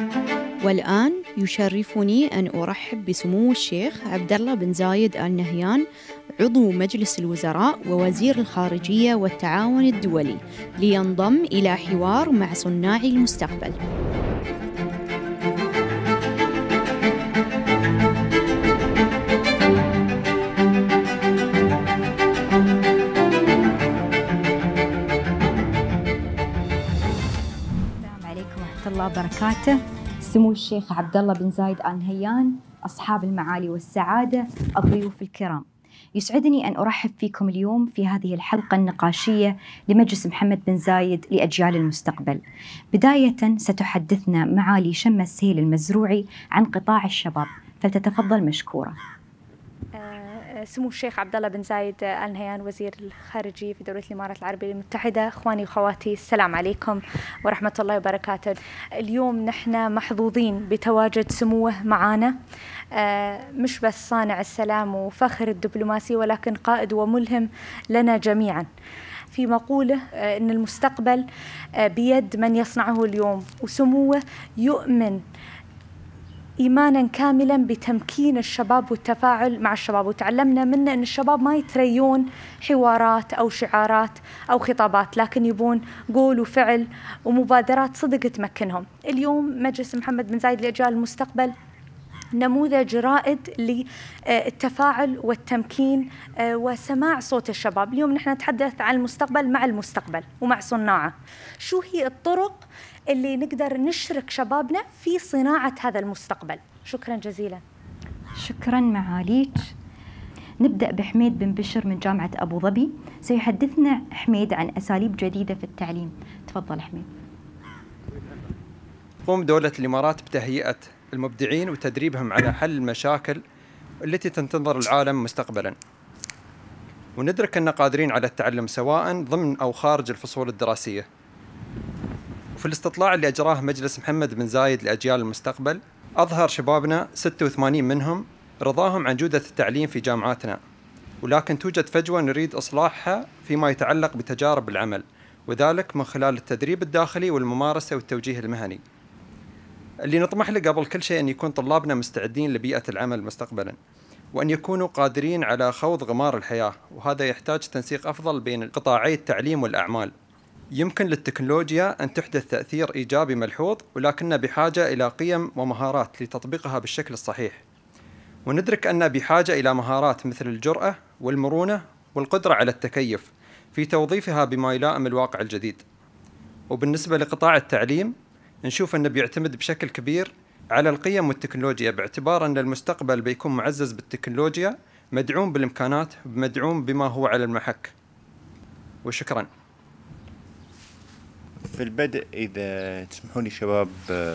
والآن يشرفني أن أرحب بسمو الشيخ عبدالله بن زايد آل نهيان، عضو مجلس الوزراء ووزير الخارجية والتعاون الدولي، لينضم إلى حوار مع صناع المستقبل. السلام عليكم ورحمة الله وبركاته. سمو الشيخ عبدالله بن زايد آل نهيان، أصحاب المعالي والسعادة، الضيوف الكرام، يسعدني أن أرحب فيكم اليوم في هذه الحلقة النقاشية لمجلس محمد بن زايد لأجيال المستقبل. بداية ستحدثنا معالي شمة السهيل المزروعي عن قطاع الشباب، فلتتفضل مشكورة. سمو الشيخ عبدالله بن زايد آل نهيان، وزير الخارجية في دولة الإمارات العربية المتحدة، إخواني وأخواتي، السلام عليكم ورحمة الله وبركاته. اليوم نحن محظوظين بتواجد سموه معنا، مش بس صانع السلام وفخر الدبلوماسي، ولكن قائد وملهم لنا جميعا. في مقولة إن المستقبل بيد من يصنعه اليوم، وسموه يؤمن إيمانا كاملا بتمكين الشباب والتفاعل مع الشباب، وتعلمنا منه أن الشباب ما يتريون حوارات أو شعارات أو خطابات، لكن يبون قول وفعل ومبادرات صدق تمكنهم. اليوم مجلس محمد بن زايد لأجيال المستقبل نموذج رائد للتفاعل والتمكين وسماع صوت الشباب. اليوم نحن نتحدث عن المستقبل مع المستقبل ومع صناعه. شو هي الطرق اللي نقدر نشرك شبابنا في صناعة هذا المستقبل؟ شكرا جزيلا. شكرا معاليك. نبدأ بحميد بن بشر من جامعة أبو ظبي. سيحدثنا حميد عن أساليب جديدة في التعليم. تفضل حميد. تقوم دولة الإمارات بتهيئة المبدعين وتدريبهم على حل المشاكل التي تنتظر العالم مستقبلا، وندرك أن قادرين على التعلم سواء ضمن أو خارج الفصول الدراسية. وفي الاستطلاع اللي أجراه مجلس محمد بن زايد لأجيال المستقبل، أظهر شبابنا 86 منهم رضاهم عن جودة التعليم في جامعاتنا، ولكن توجد فجوة نريد إصلاحها فيما يتعلق بتجارب العمل، وذلك من خلال التدريب الداخلي والممارسة والتوجيه المهني. اللي نطمح له قبل كل شيء أن يكون طلابنا مستعدين لبيئة العمل مستقبلا، وأن يكونوا قادرين على خوض غمار الحياة، وهذا يحتاج تنسيق أفضل بين قطاعي التعليم والأعمال. يمكن للتكنولوجيا أن تحدث تأثير إيجابي ملحوظ، ولكننا بحاجة إلى قيم ومهارات لتطبيقها بالشكل الصحيح. وندرك أننا بحاجة إلى مهارات مثل الجرأة والمرونة والقدرة على التكيف في توظيفها بما يلائم الواقع الجديد. وبالنسبة لقطاع التعليم، نشوف أنه بيعتمد بشكل كبير على القيم والتكنولوجيا، باعتبار أن المستقبل بيكون معزز بالتكنولوجيا، مدعوم بالإمكانات، مدعوم بما هو على المحك. وشكرا. في البدء إذا تسمحوا لي شباب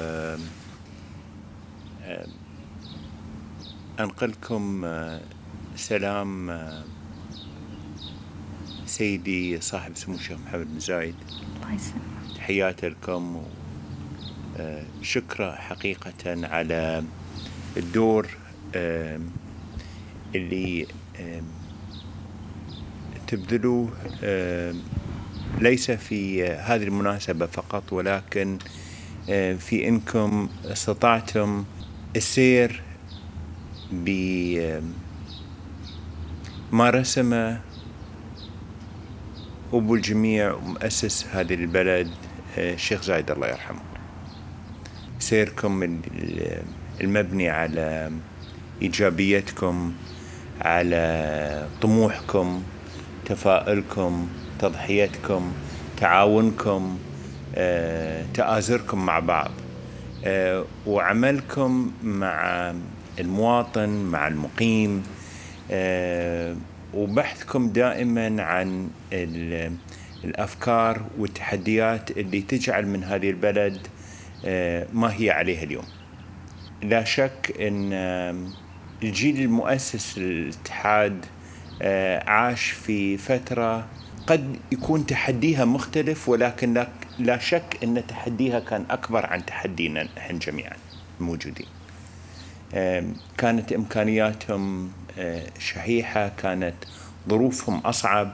أنقلكم سلام سيدي صاحب سمو الشيخ محمد بن زايد. الله يسلمك. تحياتي لكم وشكرا حقيقة على الدور اللي تبذلوه، ليس في هذه المناسبة فقط، ولكن في أنكم استطعتم السير بما رسم أبو الجميع ومؤسس هذه البلد الشيخ زايد الله يرحمه. سيركم المبني على إيجابيتكم، على طموحكم، تفاؤلكم، تضحيتكم، تعاونكم، تآزركم مع بعض، وعملكم مع المواطن، مع المقيم، وبحثكم دائما عن الأفكار والتحديات اللي تجعل من هذه البلد ما هي عليها اليوم. لا شك أن الجيل المؤسس للاتحاد عاش في فترة قد يكون تحديها مختلف، ولكن لا شك أن تحديها كان أكبر عن تحدينا نحن جميعا موجودين. كانت إمكانياتهم شحيحة، كانت ظروفهم أصعب،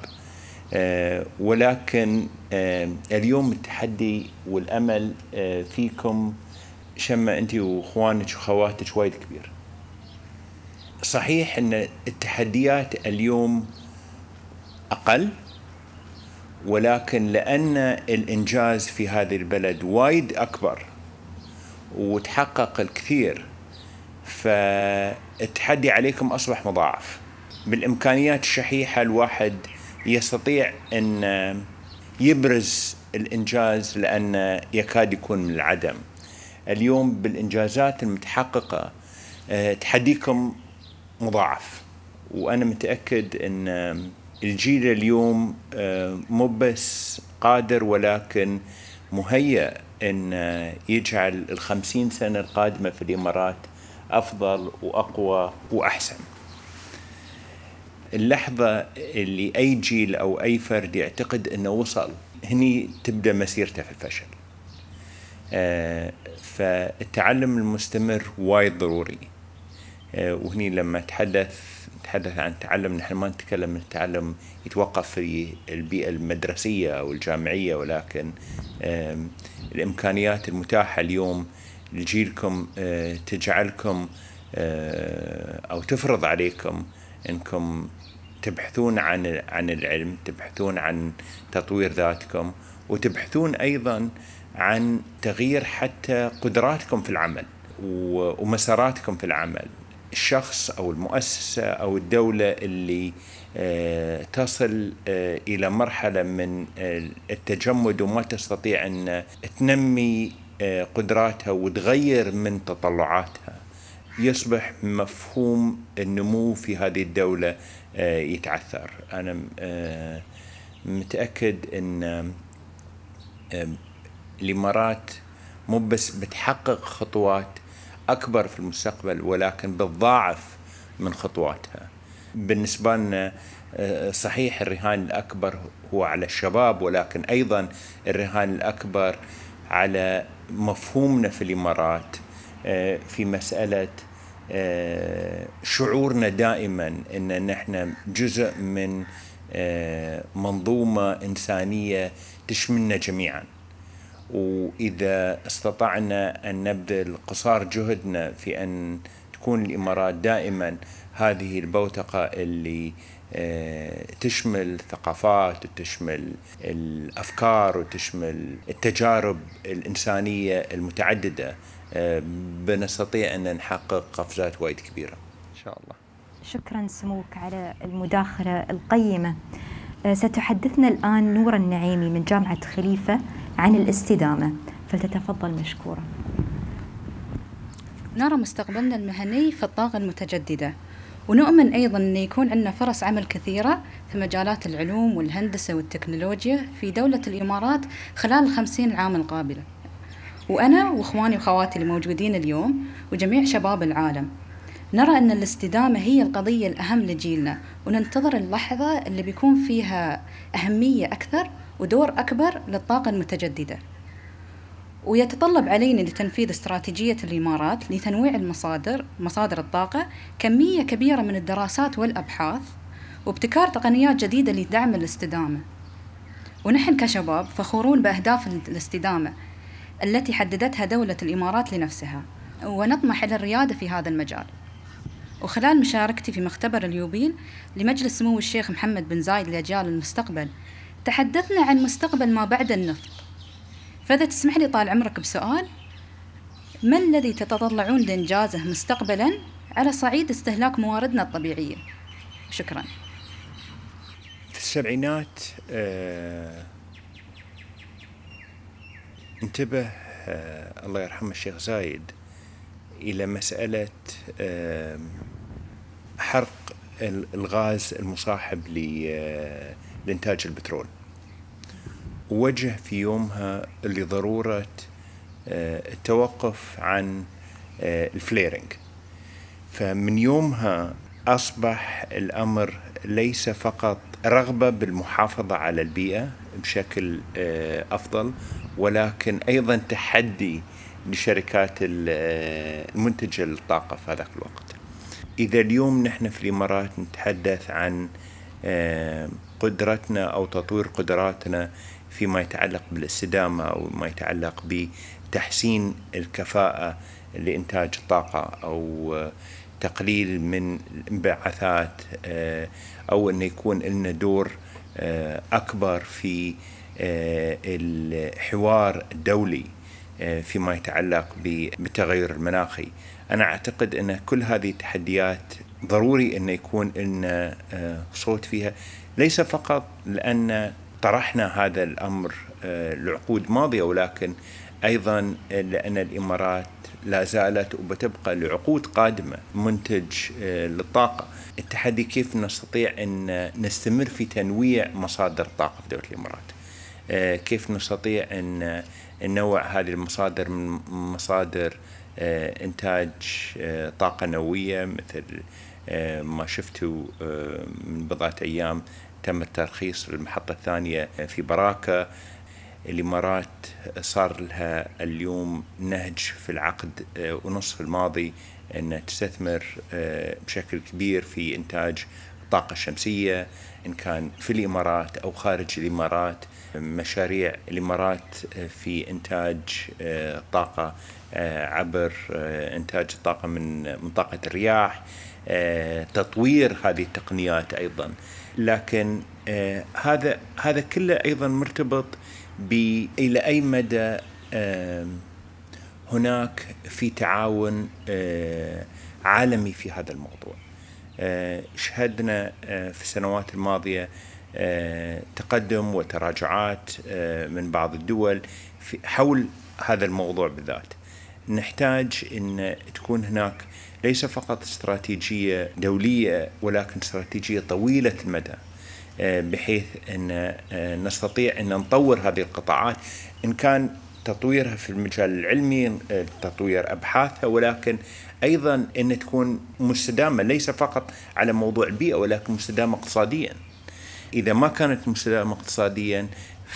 ولكن اليوم التحدي والأمل فيكم شمة أنت وإخوانك وخواتك وايد كبير. صحيح أن التحديات اليوم أقل، ولكن لأن الإنجاز في هذه البلد وايد أكبر وتحقق الكثير، فالتحدي عليكم أصبح مضاعف. بالإمكانيات الشحيحة الواحد يستطيع أن يبرز الإنجاز، لأن يكاد يكون من العدم. اليوم بالإنجازات المتحققة تحديكم مضاعف، وأنا متأكد أن الجيل اليوم مو بس قادر ولكن مهيأ أن يجعل 50 سنة القادمة في الإمارات أفضل وأقوى وأحسن. اللحظة اللي أي جيل أو أي فرد يعتقد أنه وصل، هني تبدأ مسيرته في الفشل. فالتعلم المستمر وايد ضروري. وهني لما نتحدث عن التعلم، نحن ما نتكلم عن التعلم يتوقف في البيئة المدرسية أو الجامعية، ولكن الإمكانيات المتاحة اليوم لجيلكم تجعلكم أو تفرض عليكم أنكم تبحثون عن العلم، تبحثون عن تطوير ذاتكم، وتبحثون أيضا عن تغيير حتى قدراتكم في العمل ومساراتكم في العمل. الشخص أو المؤسسة أو الدولة اللي تصل إلى مرحلة من التجمد وما تستطيع أن تنمي قدراتها وتغير من تطلعاتها، يصبح مفهوم النمو في هذه الدولة يتعثر. أنا متأكد أن الإمارات مو بس بتحقق خطوات أكبر في المستقبل، ولكن بتضاعف من خطواتها. بالنسبة لنا صحيح الرهان الأكبر هو على الشباب، ولكن أيضا الرهان الأكبر على مفهومنا في الإمارات في مسألة شعورنا دائما أن نحن جزء من منظومة إنسانية تشملنا جميعا. وإذا استطعنا أن نبذل قصارى جهدنا في أن تكون الإمارات دائما هذه البوتقة اللي تشمل ثقافات وتشمل الأفكار وتشمل التجارب الإنسانية المتعددة، بنستطيع أن نحقق قفزات وايد كبيرة إن شاء الله. شكرا سموك على المداخلة القيمة. ستحدثنا الآن نور النعيمي من جامعة خليفة عن الاستدامة، فلتتفضل مشكورة. نرى مستقبلنا المهني في الطاقة المتجددة، ونؤمن أيضاً أن يكون عندنا فرص عمل كثيرة في مجالات العلوم والهندسة والتكنولوجيا في دولة الإمارات خلال 50 عام القابلة. وأنا وإخواني وخواتي الموجودين اليوم وجميع شباب العالم نرى أن الاستدامة هي القضية الأهم لجيلنا، وننتظر اللحظة اللي بيكون فيها أهمية أكثر ودور أكبر للطاقة المتجددة. ويتطلب علينا لتنفيذ استراتيجية الإمارات لتنويع مصادر الطاقة، كمية كبيرة من الدراسات والأبحاث، وابتكار تقنيات جديدة لدعم الاستدامة. ونحن كشباب فخورون بأهداف الاستدامة التي حددتها دولة الإمارات لنفسها، ونطمح إلى الريادة في هذا المجال. وخلال مشاركتي في مختبر اليوبيل لمجلس سمو الشيخ محمد بن زايد لأجيال المستقبل، تحدثنا عن مستقبل ما بعد النفط. فإذا تسمح لي طال عمرك بسؤال، ما الذي تتطلعون لإنجازه مستقبلاً على صعيد استهلاك مواردنا الطبيعية؟ شكراً. في السبعينات انتبه الله يرحمه الشيخ زايد إلى مسألة حرق الغاز المصاحب لإنتاج البترول، ووجه في يومها لضرورة التوقف عن الفليرنج. فمن يومها أصبح الأمر ليس فقط رغبة بالمحافظة على البيئة بشكل أفضل، ولكن أيضا تحدي لشركات المنتجة للطاقة في هذاك الوقت. إذا اليوم نحن في الإمارات نتحدث عن قدرتنا أو تطوير قدراتنا فيما يتعلق بالاستدامة أو ما يتعلق تحسين الكفاءة لإنتاج الطاقة أو تقليل من الانبعاثات أو أن يكون لنا دور أكبر في الحوار الدولي فيما يتعلق بالتغير المناخي. أنا أعتقد أن كل هذه التحديات ضروري أن يكون لنا صوت فيها، ليس فقط لأن طرحنا هذا الأمر لعقود ماضية، ولكن أيضا لأن الإمارات لا زالت وبتبقى لعقود قادمة منتج للطاقة. التحدي كيف نستطيع أن نستمر في تنويع مصادر الطاقة في دولة الإمارات، كيف نستطيع أن ننوع هذه المصادر من مصادر إنتاج طاقة نووية، مثل ما شفتوا من بضعة أيام تم الترخيص للمحطة الثانية في براكة. الإمارات صار لها اليوم نهج في العقد ونصف الماضي أن تستثمر بشكل كبير في إنتاج الطاقة الشمسية، إن كان في الإمارات أو خارج الإمارات. مشاريع الإمارات في إنتاج طاقة عبر إنتاج الطاقة من طاقة الرياح، تطوير هذه التقنيات أيضا. لكن هذا كله أيضا مرتبط إلى أي مدى هناك في تعاون عالمي في هذا الموضوع. شهدنا في السنوات الماضية تقدم وتراجعات من بعض الدول حول هذا الموضوع بالذات. نحتاج أن تكون هناك ليس فقط استراتيجية دولية، ولكن استراتيجية طويلة المدى، بحيث أن نستطيع أن نطور هذه القطاعات، إن كان تطويرها في المجال العلمي، تطوير أبحاثها، ولكن أيضا أن تكون مستدامة ليس فقط على موضوع البيئة، ولكن مستدامة اقتصاديا. إذا ما كانت مستدامة اقتصاديا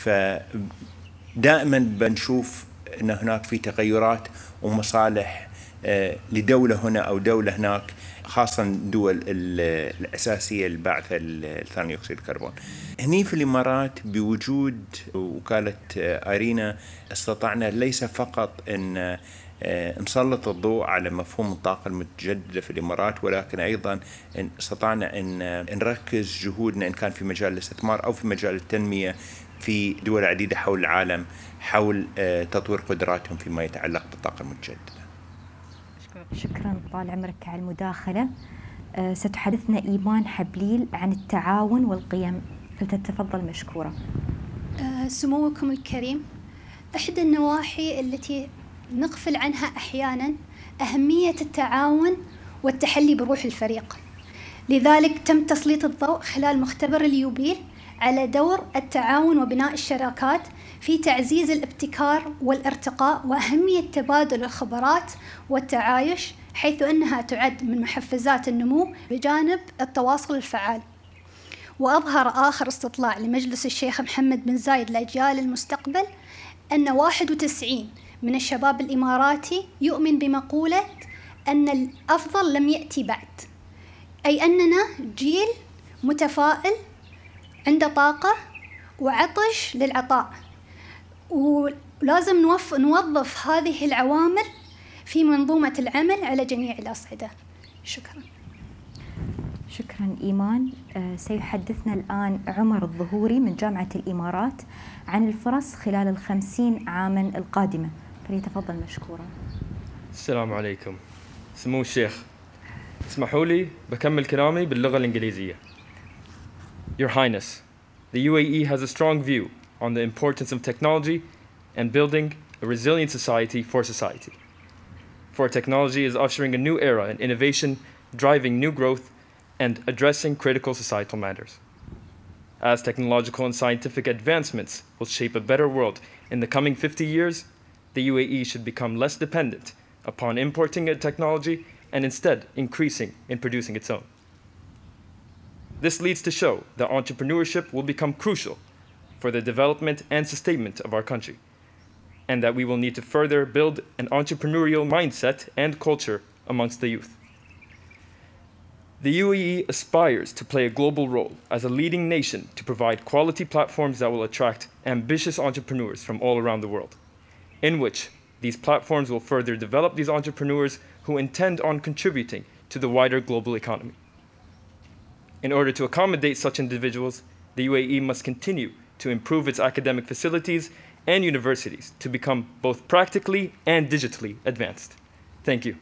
فدائما بنشوف أن هناك في تغيرات ومصالح لدولة هنا أو دولة هناك، خاصة الدول الأساسية الباعثة لثاني أكسيد الكربون. هني في الإمارات بوجود وكالة آرينا استطعنا ليس فقط أن نسلط الضوء على مفهوم الطاقة المتجددة في الإمارات، ولكن أيضا استطعنا أن نركز جهودنا إن كان في مجال الاستثمار أو في مجال التنمية في دول عديدة حول العالم، حول تطوير قدراتهم فيما يتعلق بالطاقة المتجددة. شكرا طال عمرك على المداخلة. ستحدثنا إيمان حبليل عن التعاون والقيم، فلتتفضل مشكورة. سموكم الكريم، إحدى النواحي التي نغفل عنها أحيانا أهمية التعاون والتحلي بروح الفريق. لذلك تم تسليط الضوء خلال مختبر اليوبيل على دور التعاون وبناء الشراكات في تعزيز الابتكار والارتقاء، وأهمية تبادل الخبرات والتعايش، حيث أنها تعد من محفزات النمو بجانب التواصل الفعال. وأظهر آخر استطلاع لمجلس الشيخ محمد بن زايد لأجيال المستقبل أن 91 من الشباب الإماراتي يؤمن بمقولة أن الأفضل لم يأتي بعد، أي أننا جيل متفائل عنده طاقة وعطش للعطاء، ولازم نوظف هذه العوامل في منظومة العمل على جميع الأصعدة. شكرا. شكرا إيمان. سيحدثنا الآن عمر الظهوري من جامعة الإمارات عن الفرص خلال 50 عاما القادمة، فليتفضل مشكورا. السلام عليكم. سمو الشيخ، اسمحوا لي بكمل كلامي باللغة الإنجليزية. Your Highness, the UAE has a strong view on the importance of technology and building a resilient society for society. For technology is ushering a new era in innovation, driving new growth, and addressing critical societal matters. As technological and scientific advancements will shape a better world in the coming 50 years, the UAE should become less dependent upon importing technology and instead increasing in producing its own. This leads to show that entrepreneurship will become crucial for the development and sustainment of our country, and that we will need to further build an entrepreneurial mindset and culture amongst the youth. The UAE aspires to play a global role as a leading nation to provide quality platforms that will attract ambitious entrepreneurs from all around the world, in which These platforms will further develop these entrepreneurs who intend on contributing to the wider global economy. In order to accommodate such individuals, the UAE must continue to improve its academic facilities and universities to become both practically and digitally advanced. Thank you.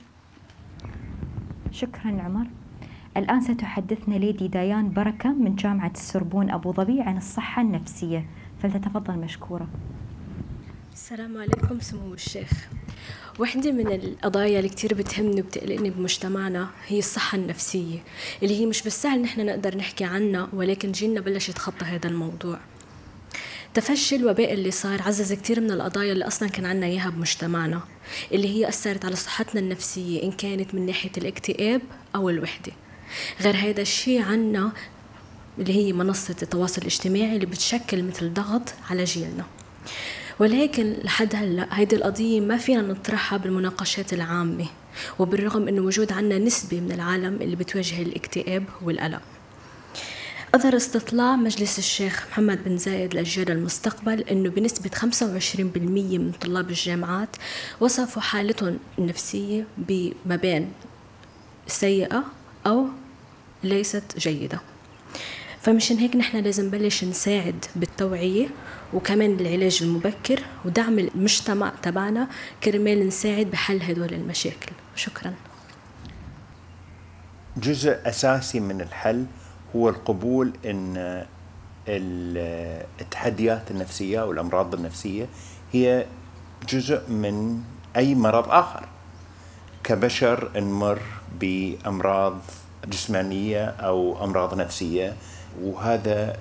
شكرا عمر. الآن ستحدثنا ليدي ديان بركة من جامعة السوربون أبو ظبي عن الصحة النفسية، فلتتفضل مشكورة. السلام عليكم سمو الشيخ. واحدة من القضايا اللي كتير بتهمني وبتقلقني بمجتمعنا هي الصحة النفسية، اللي هي مش بالسهل نحن نقدر نحكي عنها، ولكن جيلنا بلش يتخطى هذا الموضوع. تفشي الوباء اللي صار عزز كتير من القضايا اللي أصلا كان عنا إياها بمجتمعنا، اللي هي أثرت على صحتنا النفسية إن كانت من ناحية الاكتئاب أو الوحدة. غير هذا الشيء عنا اللي هي منصة التواصل الاجتماعي اللي بتشكل مثل ضغط على جيلنا. ولكن لحد هلا هيدي القضية ما فينا نطرحها بالمناقشات العامة، وبالرغم انه موجود عنا نسبة من العالم اللي بتواجه الاكتئاب والقلق. أظهر استطلاع مجلس الشيخ محمد بن زايد لأجيال المستقبل انه بنسبة 25% من طلاب الجامعات وصفوا حالتهم النفسية بما بين سيئة أو ليست جيدة. فمشان هيك نحن لازم نبلش نساعد بالتوعية وكمان العلاج المبكر ودعم المجتمع تبعنا كرمال نساعد بحل هدول المشاكل. شكرا. جزء أساسي من الحل هو القبول أن التحديات النفسية والأمراض النفسية هي جزء من أي مرض آخر. كبشر نمر بأمراض جسمانية أو أمراض نفسية، وهذا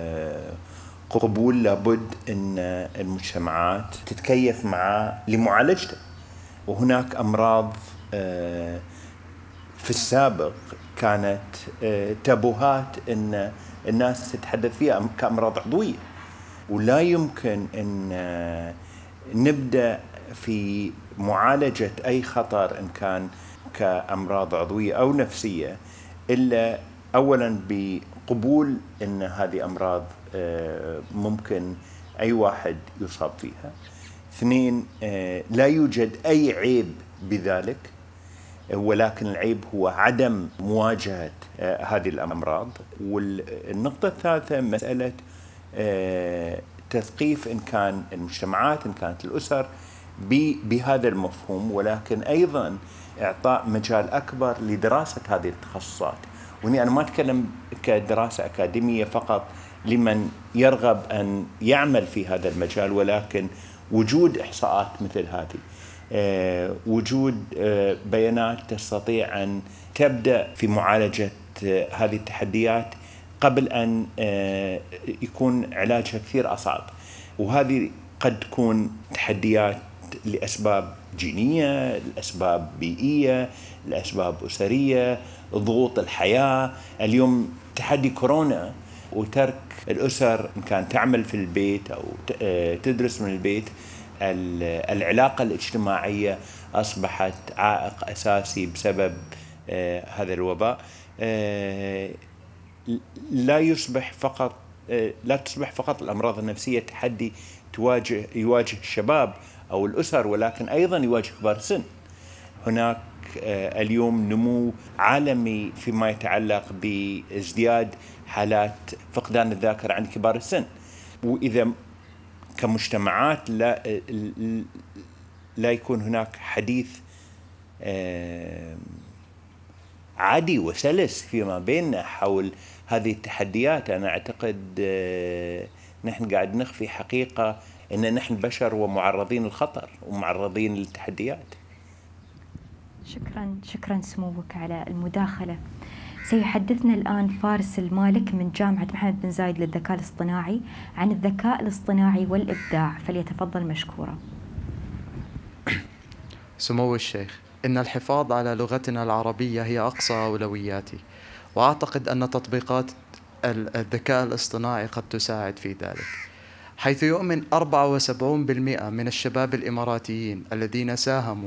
قبول لابد أن المجتمعات تتكيف معه لمعالجته. وهناك أمراض في السابق كانت تابوهات أن الناس تتحدث فيها كأمراض عضوية، ولا يمكن أن نبدأ في معالجة أي خطر إن كان كأمراض عضوية أو نفسية إلا أولاً بقبول أن هذه أمراض ممكن أي واحد يصاب فيها. اثنين، لا يوجد أي عيب بذلك، ولكن العيب هو عدم مواجهة هذه الأمراض. والنقطة الثالثة مسألة تثقيف إن كان المجتمعات إن كانت الأسر بهذا المفهوم، ولكن أيضاً إعطاء مجال أكبر لدراسة هذه التخصصات. وهنا أنا ما أتكلم كدراسة أكاديمية فقط لمن يرغب أن يعمل في هذا المجال، ولكن وجود إحصاءات مثل هذه، وجود بيانات تستطيع أن تبدأ في معالجة هذه التحديات قبل أن يكون علاجها كثير أصعب. وهذه قد تكون تحديات لأسباب جينية، لأسباب بيئية، لأسباب أسرية، ضغوط الحياة. اليوم تحدي كورونا وترك الأسر إن كان تعمل في البيت أو تدرس من البيت، العلاقة الاجتماعية أصبحت عائق أساسي بسبب هذا الوباء. لا تصبح فقط الأمراض النفسية تحدي يواجه الشباب أو الأسر، ولكن أيضا يواجه كبار السن. هناك اليوم نمو عالمي فيما يتعلق بازدياد حالات فقدان الذاكرة عند كبار السن. وإذا كمجتمعات لا يكون هناك حديث عادي وسلس فيما بيننا حول هذه التحديات، أنا أعتقد نحن قاعد نخفي حقيقة أن نحن بشر ومعرضين للخطر ومعرضين للتحديات. شكرا سموك على المداخلة. سيحدثنا الآن فارس المالك من جامعة محمد بن زايد للذكاء الاصطناعي عن الذكاء الاصطناعي والإبداع، فليتفضل مشكورا. سمو الشيخ، إن الحفاظ على لغتنا العربية هي أقصى أولوياتي، وأعتقد أن تطبيقات الذكاء الاصطناعي قد تساعد في ذلك، حيث يؤمن 74% من الشباب الإماراتيين الذين ساهموا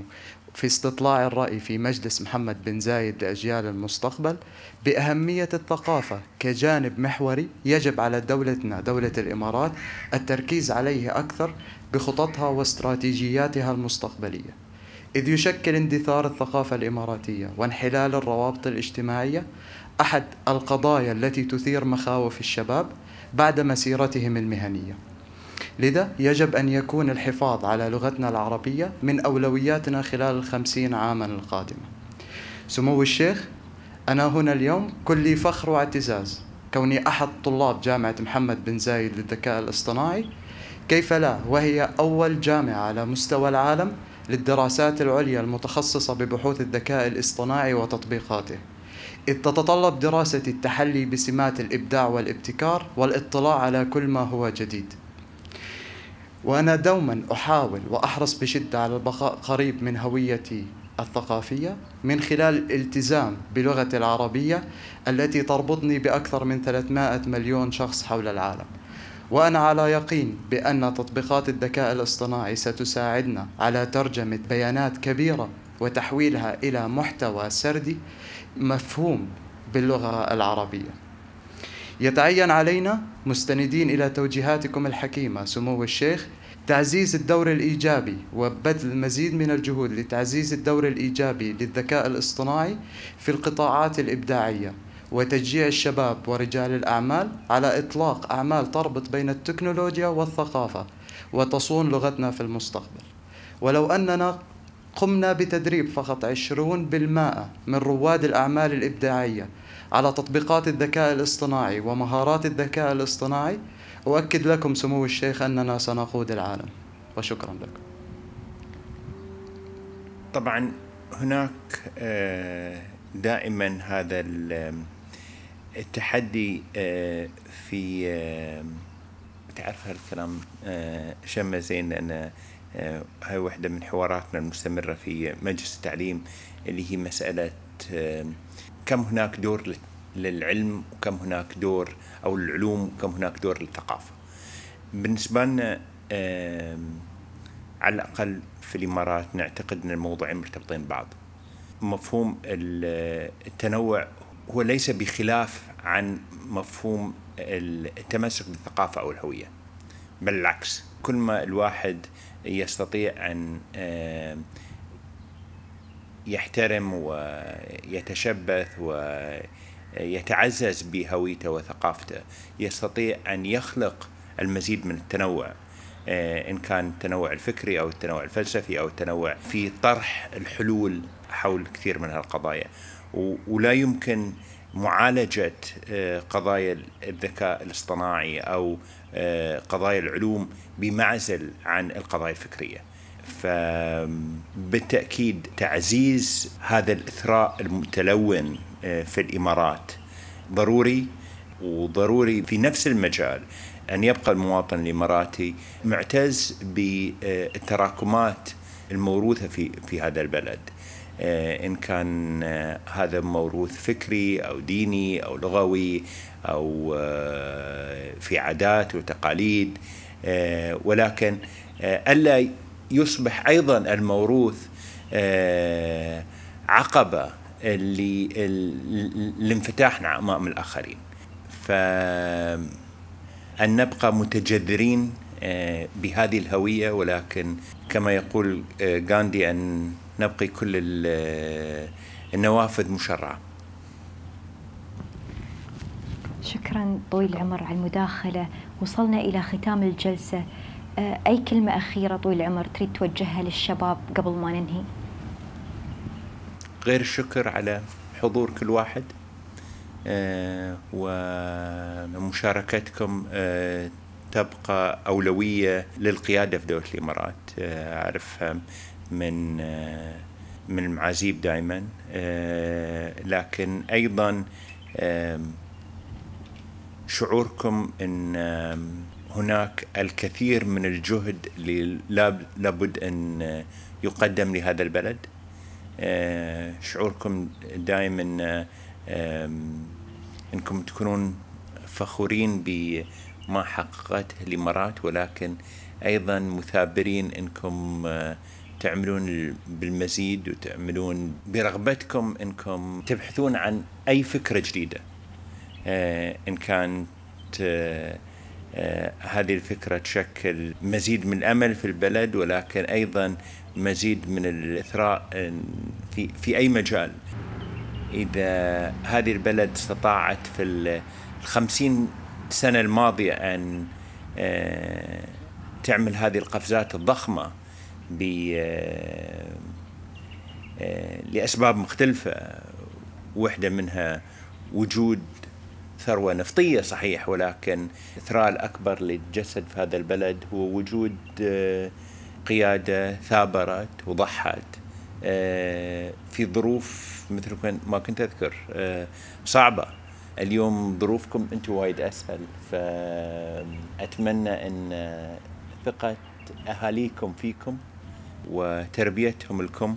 في استطلاع الرأي في مجلس محمد بن زايد لأجيال المستقبل بأهمية الثقافة كجانب محوري يجب على دولتنا دولة الإمارات التركيز عليه أكثر بخططها واستراتيجياتها المستقبلية، إذ يشكل اندثار الثقافة الإماراتية وانحلال الروابط الاجتماعية أحد القضايا التي تثير مخاوف الشباب بعد مسيرتهم المهنية. لذا يجب أن يكون الحفاظ على لغتنا العربية من أولوياتنا خلال 50 عاما القادمة. سمو الشيخ، أنا هنا اليوم كلي فخر واعتزاز كوني أحد طلاب جامعة محمد بن زايد للذكاء الاصطناعي، كيف لا وهي أول جامعة على مستوى العالم للدراسات العليا المتخصصة ببحوث الذكاء الاصطناعي وتطبيقاته، إذ تتطلب دراسة التحلي بسمات الإبداع والابتكار والاطلاع على كل ما هو جديد. وأنا دوما أحاول وأحرص بشدة على البقاء قريب من هويتي الثقافية من خلال الالتزام بلغة العربية التي تربطني بأكثر من 300 مليون شخص حول العالم. وأنا على يقين بأن تطبيقات الذكاء الاصطناعي ستساعدنا على ترجمة بيانات كبيرة وتحويلها إلى محتوى سردي مفهوم باللغة العربية. يتعين علينا مستندين إلى توجيهاتكم الحكيمة سمو الشيخ تعزيز الدور الإيجابي وبذل المزيد من الجهود لتعزيز الدور الإيجابي للذكاء الاصطناعي في القطاعات الإبداعية، وتشجيع الشباب ورجال الأعمال على إطلاق أعمال تربط بين التكنولوجيا والثقافة وتصون لغتنا في المستقبل. ولو أننا قمنا بتدريب فقط 20% من رواد الأعمال الإبداعية على تطبيقات الذكاء الاصطناعي ومهارات الذكاء الاصطناعي، أؤكد لكم سمو الشيخ أننا سنقود العالم. وشكرا لكم. طبعا هناك دائما هذا التحدي في تعرف هالكلام شمة زين، لأن هاي واحدة من حواراتنا المستمرة في مجلس التعليم، اللي هي مسألة كم هناك دور للعلم وكم هناك دور أو العلوم وكم هناك دور للثقافة. بالنسبة لنا على الأقل في الإمارات نعتقد أن الموضوعين مرتبطين ببعض. مفهوم التنوع هو ليس بخلاف عن مفهوم التمسك بالثقافة أو الهوية، بل العكس. كل ما الواحد يستطيع أن يحترم ويتشبث ويتعزز بهويته وثقافته، يستطيع أن يخلق المزيد من التنوع، إن كان التنوع الفكري أو التنوع الفلسفي أو التنوع في طرح الحلول حول كثير من هالقضايا. ولا يمكن معالجة قضايا الذكاء الاصطناعي أو قضايا العلوم بمعزل عن القضايا الفكرية. فبالتأكيد تعزيز هذا الإثراء المتلون في الإمارات ضروري، وضروري في نفس المجال أن يبقى المواطن الإماراتي معتز بالتراكمات الموروثة في هذا البلد، إن كان هذا موروث فكري أو ديني أو لغوي أو في عادات وتقاليد، ولكن ألا يصبح أيضا الموروث عقبة لانفتاحنا أمام الآخرين. فأن نبقى متجذرين بهذه الهوية، ولكن كما يقول غاندي أن نبقي كل النوافذ مشرعة. شكرا طويل العمر على المداخلة. وصلنا إلى ختام الجلسة، أي كلمة أخيرة طويل العمر تريد توجهها للشباب قبل ما ننهي؟ غير الشكر على حضور كل واحد ومشاركتكم تبقى أولوية للقيادة في دولة الإمارات. أعرفها من المعازيب دائما، لكن أيضا شعوركم أن هناك الكثير من الجهد اللي لابد أن يقدم لهذا البلد. شعوركم دائما أنكم تكونون فخورين بما حققته الإمارات، ولكن أيضا مثابرين أنكم تعملون بالمزيد وتعملون برغبتكم أنكم تبحثون عن أي فكرة جديدة، إن كانت هذه الفكرة تشكل مزيد من الأمل في البلد، ولكن أيضا مزيد من الإثراء في أي مجال. إذا هذه البلد استطاعت في 50 سنة الماضية أن تعمل هذه القفزات الضخمة لأسباب مختلفة، واحدة منها وجود ثروة نفطية صحيح، ولكن الإثراء الأكبر اللي تجسد في هذا البلد هو وجود قيادة ثابرت وضحت في ظروف مثل ما كنت أذكر صعبة. اليوم ظروفكم أنتم وايد أسهل، فأتمنى أن ثقة أهاليكم فيكم وتربيتهم لكم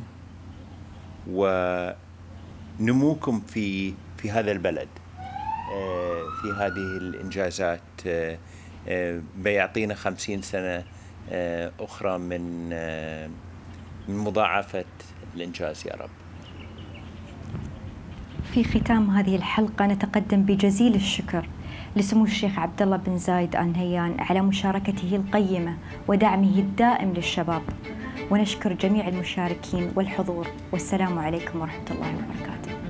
ونموكم في هذا البلد في هذه الإنجازات بيعطينا 50 سنة أخرى من مضاعفة الإنجاز يا رب. في ختام هذه الحلقة نتقدم بجزيل الشكر لسمو الشيخ عبدالله بن زايد آل نهيان على مشاركته القيمة ودعمه الدائم للشباب، ونشكر جميع المشاركين والحضور، والسلام عليكم ورحمة الله وبركاته.